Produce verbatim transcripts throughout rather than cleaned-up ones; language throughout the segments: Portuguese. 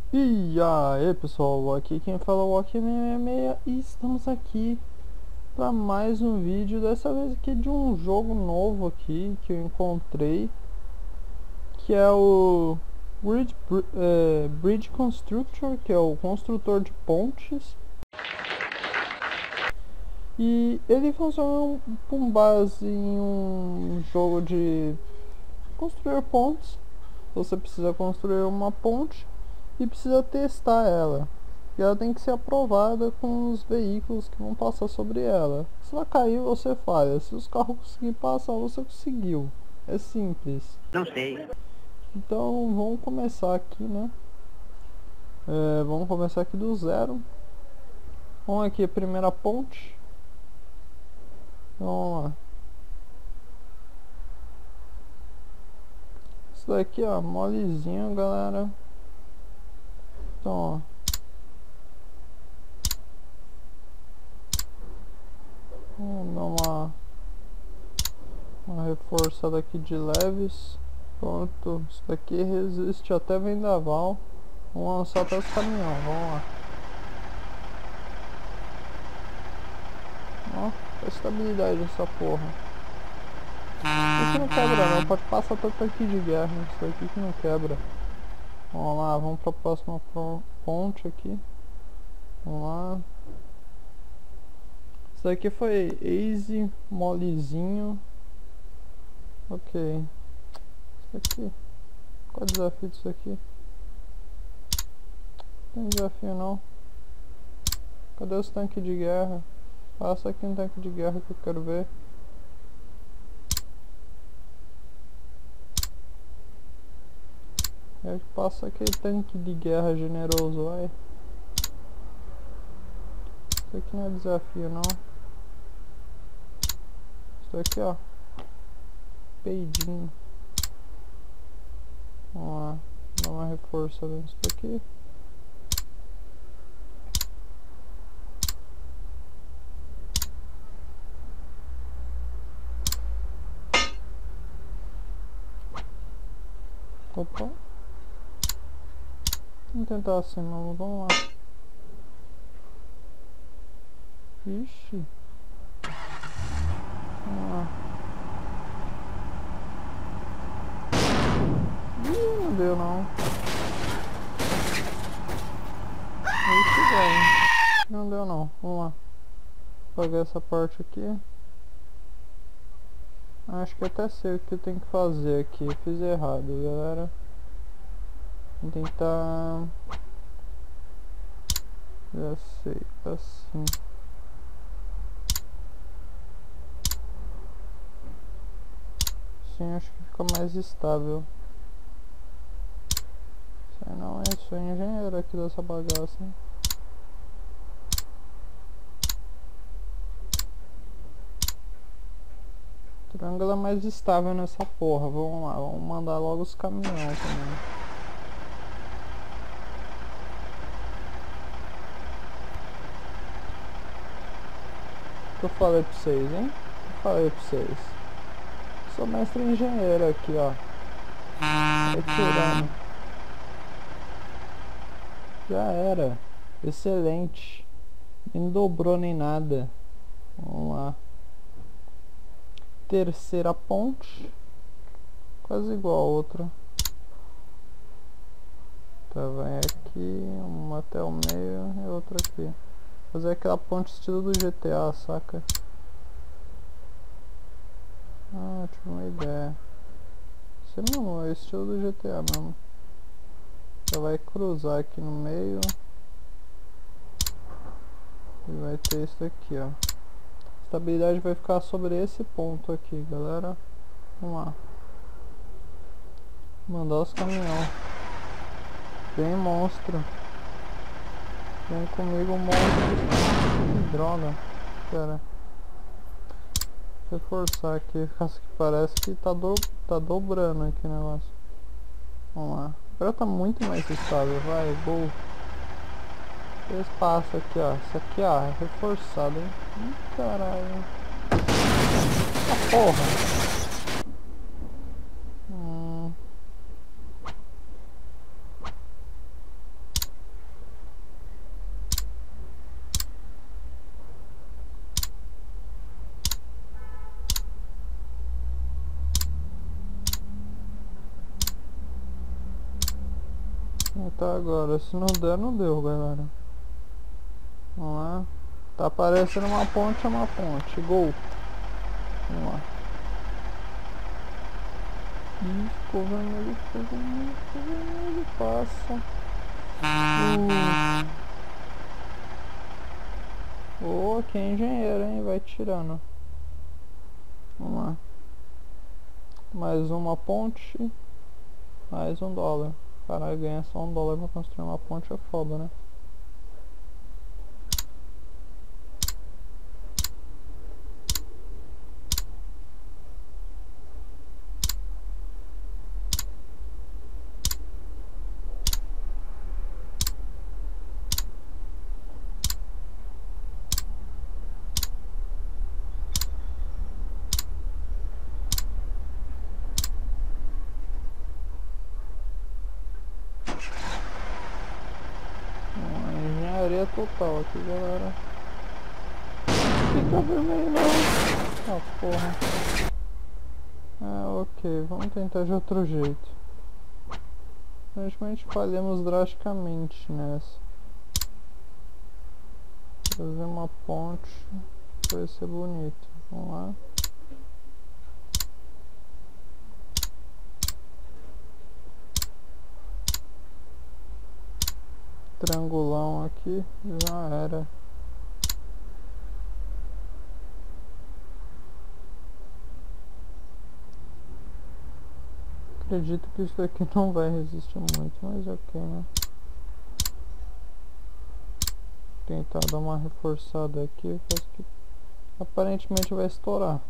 E aí pessoal, aqui quem fala é o Walk seis seis seis e estamos aqui para mais um vídeo, dessa vez aqui de um jogo novo aqui que eu encontrei, que é o Bridge, é, Bridge Constructor, que é o construtor de pontes. E ele funciona com base em um jogo de construir pontes. Você precisa construir uma ponte e precisa testar ela. E ela tem que ser aprovada com os veículos que vão passar sobre ela. Se ela cair, você falha. Se os carros conseguirem passar, você conseguiu. É simples. Não sei. Então vamos começar aqui, né? É, vamos começar aqui do zero. Vamos aqui a primeira ponte. Vamos lá. Isso daqui, ó, molezinho, galera. Então, ó. Vamos dar uma, uma reforçada aqui de leves. Pronto, isso daqui resiste até vendaval. Vamos lançar até os caminhões, vamos lá. Ó, a estabilidade dessa porra. Isso aqui não quebra não, pode passar até tanque de guerra. Isso aqui que não quebra. Vamos lá, vamos para a próxima ponte aqui. Vamos lá. Isso daqui foi easy, molezinho. Ok. Isso aqui. Qual é o desafio disso aqui? Não tem desafio não. Cadê os tanques de guerra? Passa aqui um tanque de guerra que eu quero ver. É, passa aquele tanque de guerra generoso, vai. Isso aqui não é desafio não. Isso aqui, ó. Peidinho. Vamos lá. Dá uma reforçada nisso daqui. Opa. Vamos tentar assim, mas vamos lá. Ixi. Vamos lá. Ih, não deu não. Ixi, velho. Não deu não. Vamos lá. Vou apagar essa parte aqui. Acho que até sei o que eu tenho que fazer aqui. Eu fiz errado, galera. Vou tentar... Já sei, assim. Sim, acho que fica mais estável. Isso aí não é, sou engenheiro aqui dessa bagaça, hein? Triângulo é mais estável nessa porra. Vamos lá, vamos mandar logo os caminhões também. O que eu falei pra vocês, hein? O que eu falei pra vocês? Sou mestre engenheiro aqui, ó. Retirando. Já era. Excelente. Nem dobrou nem nada. Vamos lá. Terceira ponte. Quase igual a outra. Tá, vai aqui. Uma até o meio e outra aqui. Fazer aquela ponte estilo do G T A, saca? Ah, tive uma ideia. Isso não é estilo do G T A mesmo. Já vai cruzar aqui no meio. E vai ter isso aqui, ó. A estabilidade vai ficar sobre esse ponto aqui, galera. Vamos lá. Mandar os caminhões. Vem, monstro. Vem comigo, monstro. Que droga. Pera. Reforçar aqui. Parece que tá, do, tá dobrando aqui o negócio. Vamos lá. Agora tá muito mais estável. Vai, gol. Espaço aqui, ó. Isso aqui, ó, é reforçado, hein? Ih, caralho. Ah, porra. Hum. Então agora, se não der, não deu, galera. Vamos lá. Tá aparecendo uma ponte, é uma ponte. Gol. Vamos lá. Ih, ficou vermelho, ficou vermelho, ficou vermelho. Passa. Uh. Oh, que engenheiro, hein? Vai tirando. Vamos lá. Mais uma ponte. Mais um dólar. Caralho, ganha só um dólar pra construir uma ponte é foda, né? Engenharia total aqui, galera. Fica vermelho não. Ah, porra. Ah, ok. Vamos tentar de outro jeito. Aparentemente falhamos drasticamente nessa. Fazer uma ponte. Vai ser bonito. Vamos lá. Triangulão aqui. Já era. Acredito que isso daqui não vai resistir muito, mas ok, né? Tentar dar uma reforçada aqui, caso que aparentemente vai estourar.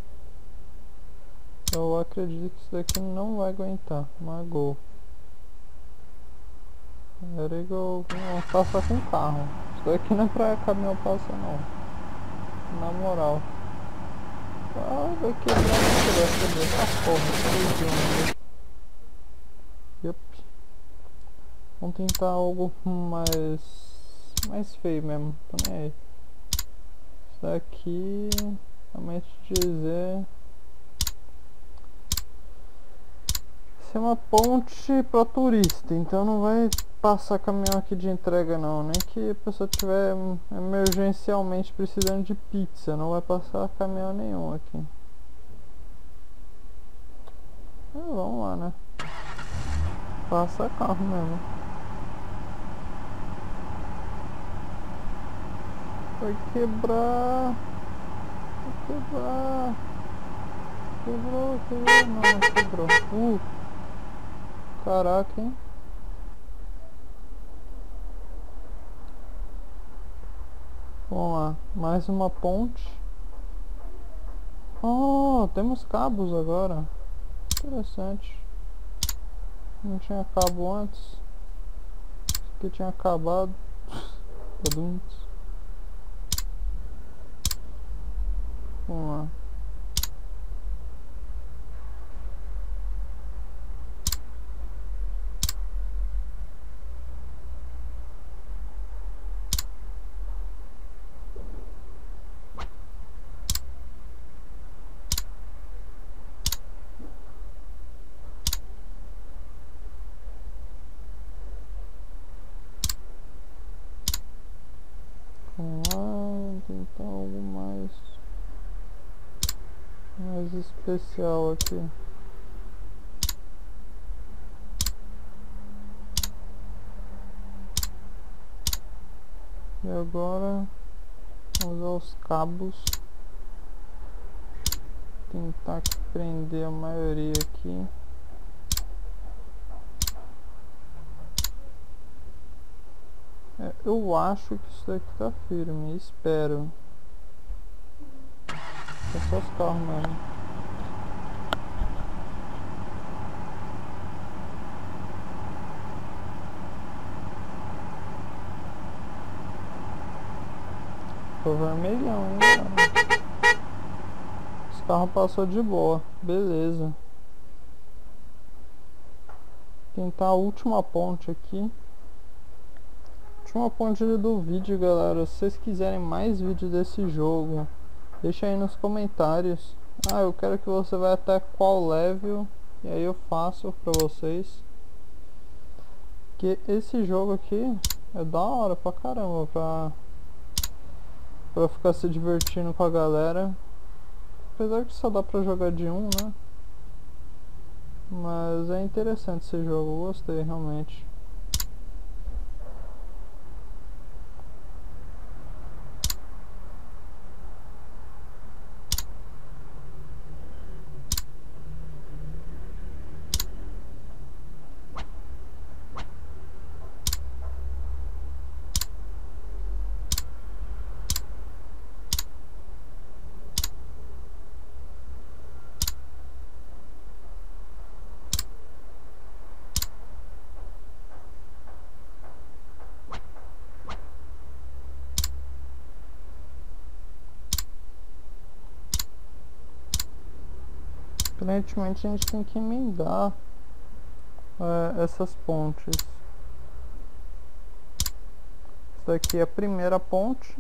Eu acredito que isso daqui não vai aguentar. Magou. There go. Vamos passar com carro. Isso daqui não é pra caminhão passar não. Na moral. Ah, vai quebrar, vai quebrar. Ah, porra, yep. Vamos tentar algo mais mais feio mesmo, tô nem aí. Isso daqui, realmente dizer, isso é uma ponte para turista, então não vai passar caminhão aqui de entrega não, nem que a pessoa tiver emergencialmente precisando de pizza, não vai passar caminhão nenhum aqui. Ah, vamos lá, né? Passa carro mesmo. Vai quebrar. Vai quebrar. Quebrou, quebrou. Não, não quebrou. Uh. Caraca, hein? Vamos lá. Mais uma ponte. Oh, temos cabos agora. Interessante. Não tinha cabo antes. Isso aqui tinha acabado. Vamos lá. Vamos lá, tentar algo mais mais especial aqui. E agora vamos usar os cabos, tentar prender a maioria aqui. É, eu acho que isso daqui tá firme, espero. É só os carros mesmo. Ficou vermelhão, hein, cara? Os carros passou de boa, beleza. Tentar a última ponte aqui. Última ponte do vídeo, galera. Se vocês quiserem mais vídeos desse jogo, deixa aí nos comentários. Ah, eu quero que você vá até qual level, e aí eu faço pra vocês. Que esse jogo aqui é da hora pra caramba, pra, pra ficar se divertindo com a galera. Apesar que só dá pra jogar de um, né? Mas é interessante esse jogo, eu gostei realmente. Aparentemente a gente tem que emendar é, essas pontes. Isso daqui é a primeira ponte.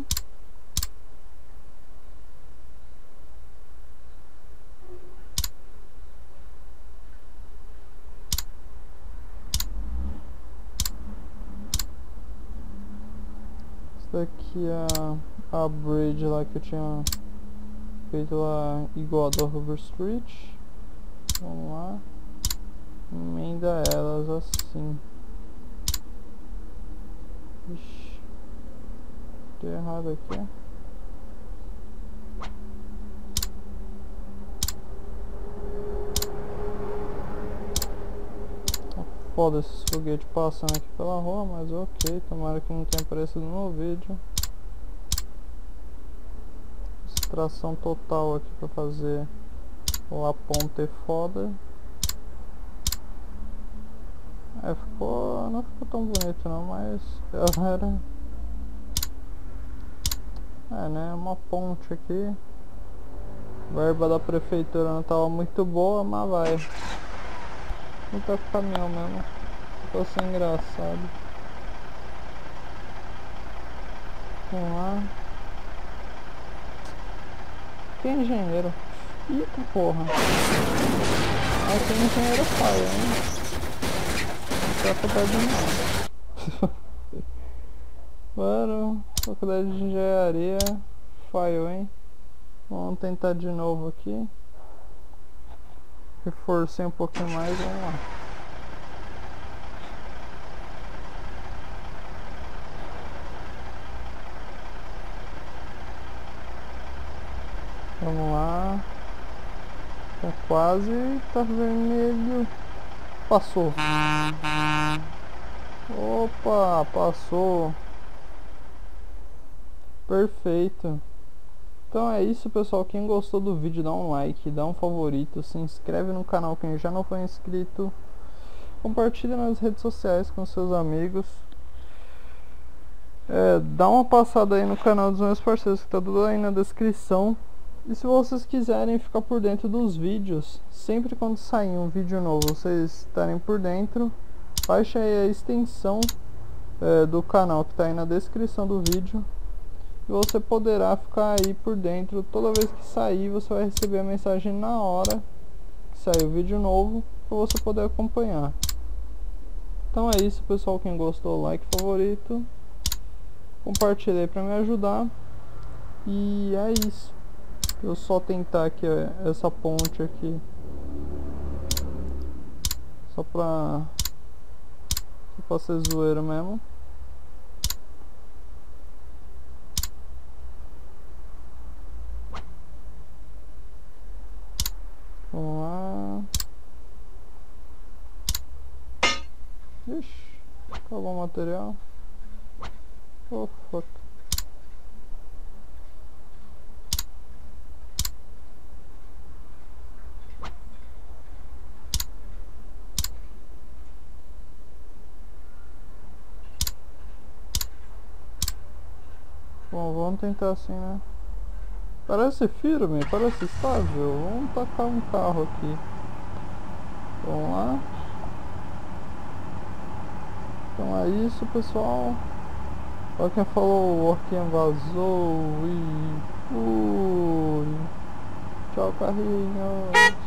Isso daqui é a, a bridge lá que eu tinha feito lá igual a do Hoover Street. Vamos lá. Emenda elas assim. Ixi. Deu errado aqui. Tá foda esses foguetes passando aqui pela rua, mas ok. Tomara que não tenha aparecido no vídeo. Extração total aqui pra fazer o A ponta é foda. É, ficou. Não ficou tão bonito não, mas era. É, né? Uma ponte aqui. A verba da prefeitura não tava muito boa, mas vai. Não tá com caminhão mesmo. Ficou sem engraçado. Vamos lá. Tem engenheiro. Eita porra. Ah, tem engenheiro paia, hein? Faculdade não. Mano, faculdade de engenharia falhou, hein? Vamos tentar de novo aqui. Reforcei um pouquinho mais, vamos lá. Vamos lá. Tá quase, tá vermelho. Passou. Opa, passou. Perfeito. Então é isso, pessoal. Quem gostou do vídeo, dá um like, dá um favorito, se inscreve no canal quem já não foi inscrito. Compartilha nas redes sociais com seus amigos. É, dá uma passada aí no canal dos meus parceiros que tá tudo aí na descrição. E se vocês quiserem ficar por dentro dos vídeos, sempre quando sair um vídeo novo, vocês estarem por dentro, baixe aí a extensão é, do canal que está aí na descrição do vídeo. E você poderá ficar aí por dentro. Toda vez que sair, você vai receber a mensagem na hora que sair o vídeo novo, para você poder acompanhar. Então é isso, pessoal. Quem gostou, like, favorito, compartilhe para me ajudar. E é isso. Eu só tentar aqui ó, essa ponte aqui, só pra, só pra ser zoeira mesmo. Vamos lá. Ixi, acabou o material. Oh fuck. Bom, vamos tentar assim, né? Parece firme, parece estável. Vamos tacar um carro aqui. Vamos lá. Então é isso, pessoal. Olha quem falou, o Orquinha vazou e fui. Tchau, carrinho.